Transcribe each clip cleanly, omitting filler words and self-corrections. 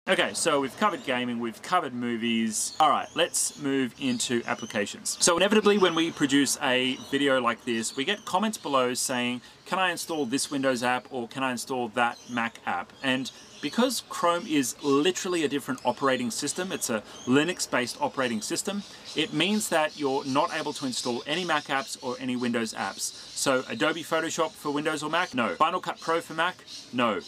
Okay, so we've covered gaming, we've covered movies. All right, let's move into applications. So inevitably when we produce a video like this, we get comments below saying, can I install this Windows app or can I install that Mac app? And because Chrome is literally a different operating system, it's a Linux-based operating system, it means that you're not able to install any Mac apps or any Windows apps. So Adobe Photoshop for Windows or Mac? No. Final Cut Pro for Mac? No.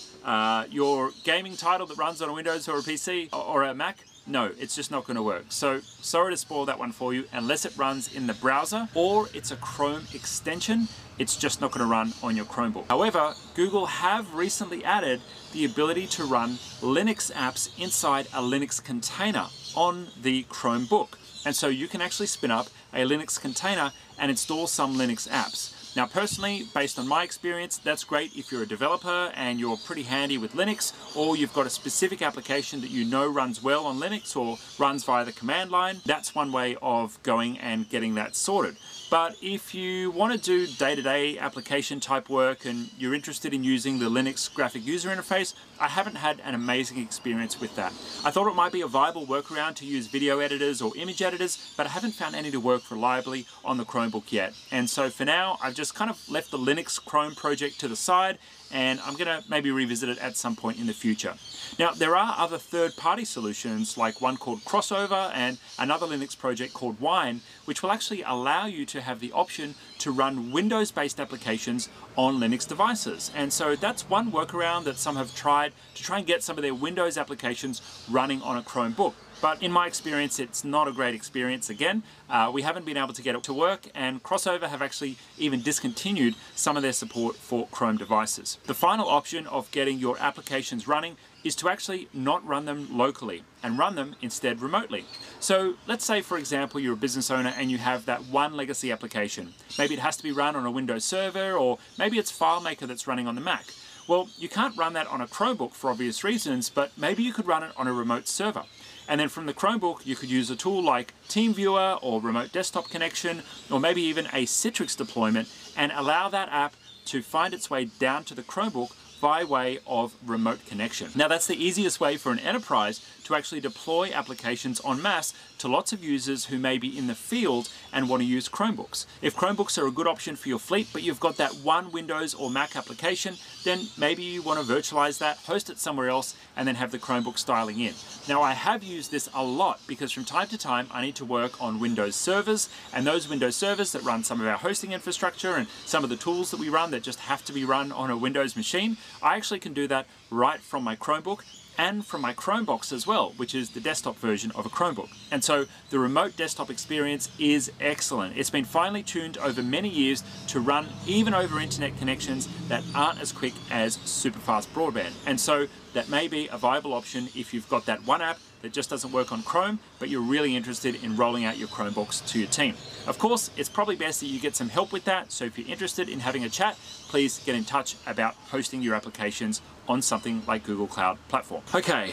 Your gaming title that runs on a Windows or a PC or a Mac? No, it's just not going to work. So sorry to spoil that one for you. Unless it runs in the browser or it's a Chrome extension, it's just not going to run on your Chromebook. However, Google have recently added the ability to run Linux apps inside a Linux container on the Chromebook. And so you can actually spin up a Linux container and install some Linux apps. Now personally, based on my experience, that's great if you're a developer and you're pretty handy with Linux, or you've got a specific application that you know runs well on Linux or runs via the command line. That's one way of going and getting that sorted. But if you want to do day-to-day application type work and you're interested in using the Linux graphic user interface, I haven't had an amazing experience with that. I thought it might be a viable workaround to use video editors or image editors, but I haven't found any to work reliably on the Chromebook yet. And so for now, I've just kind of left the Linux Chrome project to the side, and I'm going to maybe revisit it at some point in the future. Now, there are other third-party solutions, like one called Crossover and another Linux project called Wine, which will actually allow you to have the option to run Windows-based applications on Linux devices. And so that's one workaround that some have tried to try and get some of their Windows applications running on a Chromebook. But in my experience, it's not a great experience. Again, we haven't been able to get it to work, and Crossover have actually even discontinued some of their support for Chrome devices. The final option of getting your applications running is to actually not run them locally and run them instead remotely. So let's say, for example, you're a business owner and you have that one legacy application. Maybe it has to be run on a Windows server, or maybe it's FileMaker that's running on the Mac. Well, you can't run that on a Chromebook for obvious reasons, but maybe you could run it on a remote server. And then from the Chromebook, you could use a tool like TeamViewer or Remote Desktop Connection, or maybe even a Citrix deployment, and allow that app to find its way down to the Chromebook by way of remote connection. Now that's the easiest way for an enterprise to actually deploy applications en masse to lots of users who may be in the field and want to use Chromebooks. If Chromebooks are a good option for your fleet, but you've got that one Windows or Mac application, then maybe you want to virtualize that, host it somewhere else, and then have the Chromebook styling in. Now I have used this a lot because from time to time I need to work on Windows servers, and those Windows servers that run some of our hosting infrastructure and some of the tools that we run that just have to be run on a Windows machine, I actually can do that right from my Chromebook and from my Chromebox as well, which is the desktop version of a Chromebook. And so the remote desktop experience is excellent. It's been finely tuned over many years to run even over internet connections that aren't as quick as super fast broadband. And so that may be a viable option if you've got that one app that just doesn't work on Chrome, but you're really interested in rolling out your Chromebooks to your team. Of course, it's probably best that you get some help with that, so if you're interested in having a chat, please get in touch about hosting your applications on something like Google Cloud Platform. Okay,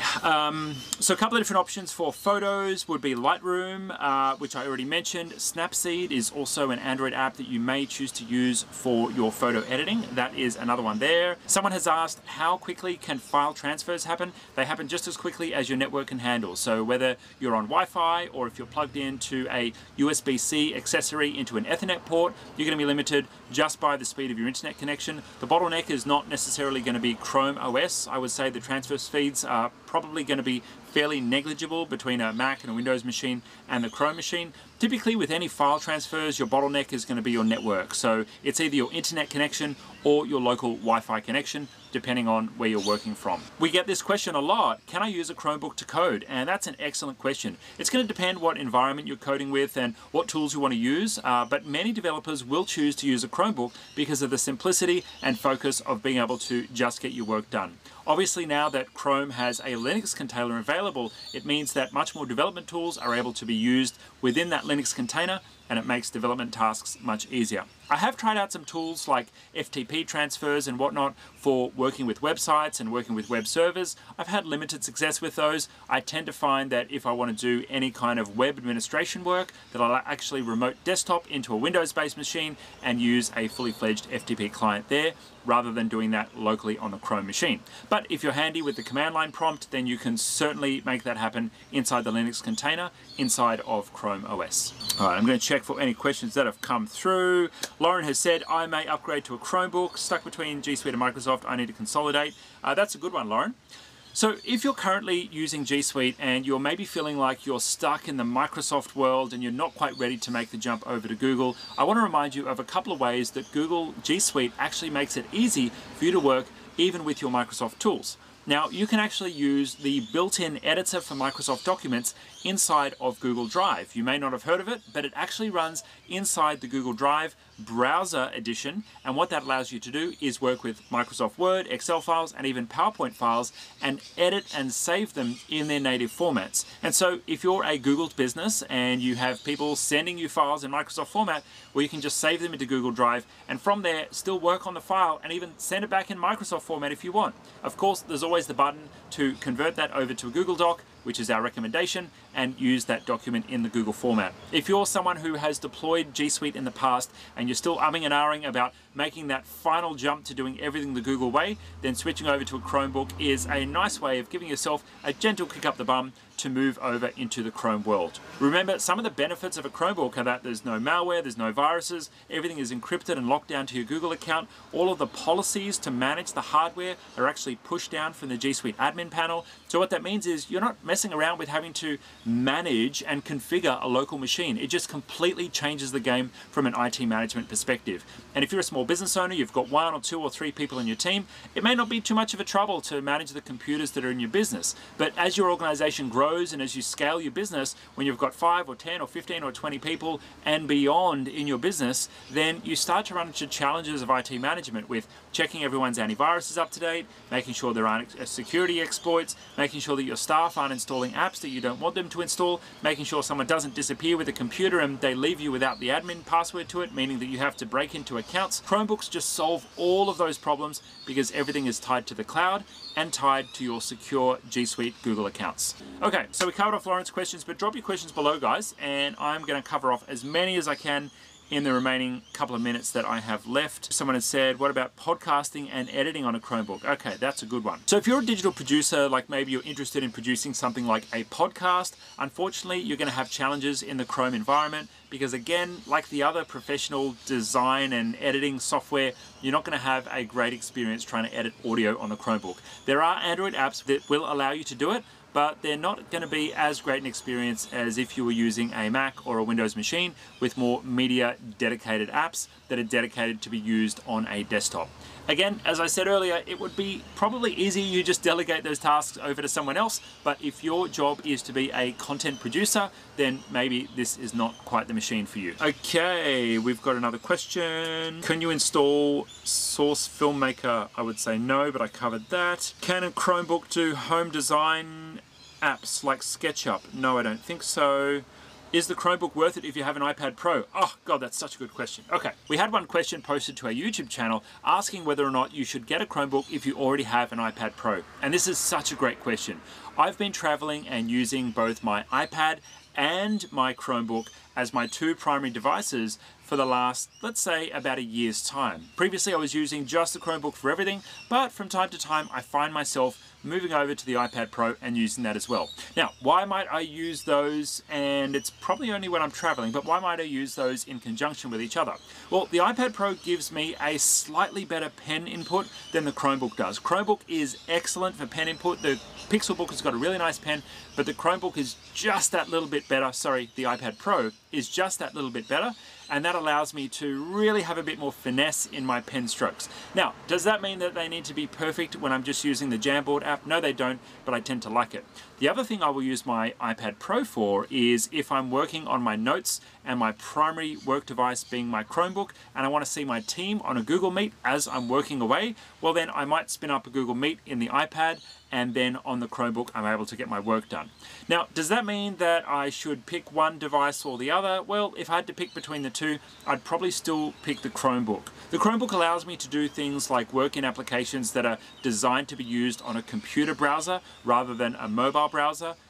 so a couple of different options for photos would be Lightroom, which I already mentioned. Snapseed is also an Android app that you may choose to use for your photo editing. That is another one there. Someone has asked, how quickly can file transfers happen? They happen just as quickly as your network can handle. So whether you're on Wi-Fi or if you're plugged into a USB-C accessory into an Ethernet port, you're going to be limited just by the speed of your internet connection. The bottleneck is not necessarily going to be Chrome OS. I would say the transfer speeds are probably going to be fairly negligible between a Mac and a Windows machine and the Chrome machine. Typically with any file transfers, your bottleneck is going to be your network. So it's either your internet connection or your local Wi-Fi connection, depending on where you're working from. We get this question a lot, can I use a Chromebook to code? And that's an excellent question. It's going to depend what environment you're coding with and what tools you want to use, but many developers will choose to use a Chromebook because of the simplicity and focus of being able to just get your work done. Obviously now that Chrome has a Linux container available, it means that much more development tools are able to be used within that Linux container, and it makes development tasks much easier. I have tried out some tools like FTP transfers and whatnot for working with websites and working with web servers. I've had limited success with those. I tend to find that if I want to do any kind of web administration work, that I'll actually remote desktop into a Windows-based machine and use a fully fledged FTP client there, rather than doing that locally on the Chrome machine. But if you're handy with the command line prompt, then you can certainly make that happen inside the Linux container, inside of Chrome OS. All right, I'm going to check for any questions that have come through. Lauren has said, I may upgrade to a Chromebook, stuck between G Suite and Microsoft, I need to consolidate. That's a good one, Lauren. So if you're currently using G Suite and you're maybe feeling like you're stuck in the Microsoft world and you're not quite ready to make the jump over to Google, I want to remind you of a couple of ways that Google G Suite actually makes it easy for you to work even with your Microsoft tools. Now, you can actually use the built-in editor for Microsoft Documents inside of Google Drive. You may not have heard of it, but it actually runs inside the Google Drive browser edition, and what that allows you to do is work with Microsoft Word, Excel files, and even PowerPoint files, and edit and save them in their native formats. And so if you're a Google business and you have people sending you files in Microsoft format, well, you can just save them into Google Drive, and from there still work on the file and even send it back in Microsoft format if you want. Of course, there's always the button to convert that over to a Google Doc, which is our recommendation, and use that document in the Google format. If you're someone who has deployed G Suite in the past and you're still umming and ahhing about making that final jump to doing everything the Google way, then switching over to a Chromebook is a nice way of giving yourself a gentle kick up the bum to move over into the Chrome world. Remember, some of the benefits of a Chromebook are that there's no malware, there's no viruses, everything is encrypted and locked down to your Google account. All of the policies to manage the hardware are actually pushed down from the G Suite admin panel. So what that means is you're not messing around with having to manage and configure a local machine. It just completely changes the game from an IT management perspective. And if you're a small business owner, you've got 1 or 2 or 3 people in your team, it may not be too much of a trouble to manage the computers that are in your business. But as your organization grows and as you scale your business, when you've got 5 or 10 or 15 or 20 people and beyond in your business, then you start to run into challenges of IT management with checking everyone's antivirus up to date, making sure there aren't security exploits, making sure that your staff aren't installing apps that you don't want them to install, making sure someone doesn't disappear with a computer and they leave you without the admin password to it, meaning that you have to break into accounts. Chromebooks just solve all of those problems because everything is tied to the cloud and tied to your secure G Suite Google accounts. Okay, so we covered off Lauren's questions, but drop your questions below, guys, and I'm going to cover off as many as I can in the remaining couple of minutes that I have left. Someone has said, what about podcasting and editing on a Chromebook? Okay, that's a good one. So if you're a digital producer, like maybe you're interested in producing something like a podcast, unfortunately, you're going to have challenges in the Chrome environment because, again, like the other professional design and editing software, you're not going to have a great experience trying to edit audio on the Chromebook. There are Android apps that will allow you to do it, but they're not going to be as great an experience as if you were using a Mac or a Windows machine with more media dedicated apps that are dedicated to be used on a desktop. Again, as I said earlier, it would be probably easy you just delegate those tasks over to someone else, but if your job is to be a content producer, then maybe this is not quite the machine for you. Okay, we've got another question. Can you install Source Filmmaker? I would say no, but I covered that. Can a Chromebook do home design apps like SketchUp? No, I don't think so. Is the Chromebook worth it if you have an iPad Pro? Oh God, that's such a good question. Okay, we had one question posted to our YouTube channel asking whether or not you should get a Chromebook if you already have an iPad Pro. And this is such a great question. I've been traveling and using both my iPad and my Chromebook as my 2 primary devices for the last, let's say, about a year's time. Previously, I was using just the Chromebook for everything, but from time to time, I find myself moving over to the iPad Pro and using that as well. Now, why might I use those? And it's probably only when I'm traveling, but why might I use those in conjunction with each other? Well, the iPad Pro gives me a slightly better pen input than the Chromebook does. Chromebook is excellent for pen input. The Pixelbook has got a really nice pen, but the Chromebook is just that little bit better. Sorry, the iPad Pro is just that little bit better, and that allows me to really have a bit more finesse in my pen strokes. Now, does that mean that they need to be perfect when I'm just using the Jamboard app? No, they don't, but I tend to like it. The other thing I will use my iPad Pro for is if I'm working on my notes and my primary work device being my Chromebook, and I want to see my team on a Google Meet as I'm working away, well then I might spin up a Google Meet in the iPad, and then on the Chromebook I'm able to get my work done. Now, does that mean that I should pick one device or the other? Well, if I had to pick between the two, I'd probably still pick the Chromebook. The Chromebook allows me to do things like work in applications that are designed to be used on a computer browser rather than a mobile browser.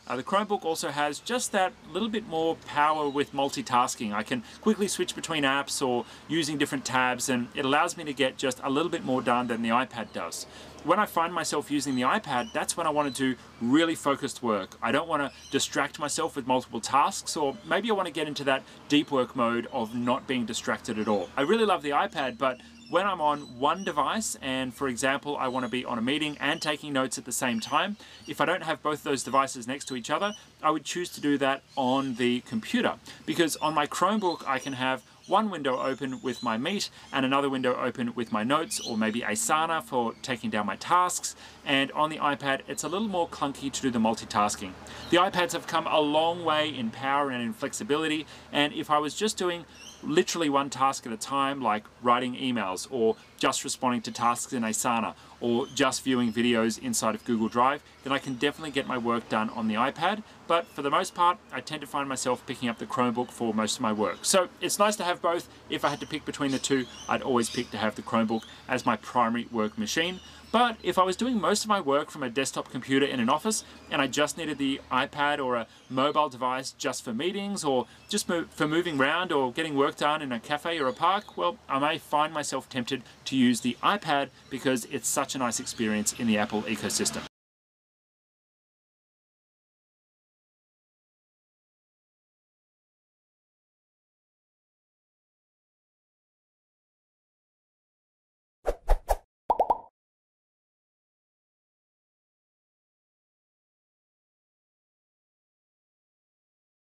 The Chromebook also has just that little bit more power with multitasking. I can quickly switch between apps or using different tabs, and it allows me to get just a little bit more done than the iPad does. When I find myself using the iPad, that's when I want to do really focused work. I don't want to distract myself with multiple tasks, or maybe I want to get into that deep work mode of not being distracted at all. I really love the iPad, but when I'm on one device and, for example, I want to be on a meeting and taking notes at the same time, if I don't have both those devices next to each other, I would choose to do that on the computer. Because on my Chromebook, I can have one window open with my Meet and another window open with my notes, or maybe Asana for taking down my tasks. And on the iPad, it's a little more clunky to do the multitasking. The iPads have come a long way in power and in flexibility, and if I was just doing literally one task at a time, like writing emails or just responding to tasks in Asana or just viewing videos inside of Google Drive, then I can definitely get my work done on the iPad. But for the most part, I tend to find myself picking up the Chromebook for most of my work. So it's nice to have both. If I had to pick between the two, I'd always pick to have the Chromebook as my primary work machine. But if I was doing most of my work from a desktop computer in an office and I just needed the iPad or a mobile device just for meetings or just for moving around or getting work done in a cafe or a park, well, I may find myself tempted to use the iPad because it's such a nice experience in the Apple ecosystem.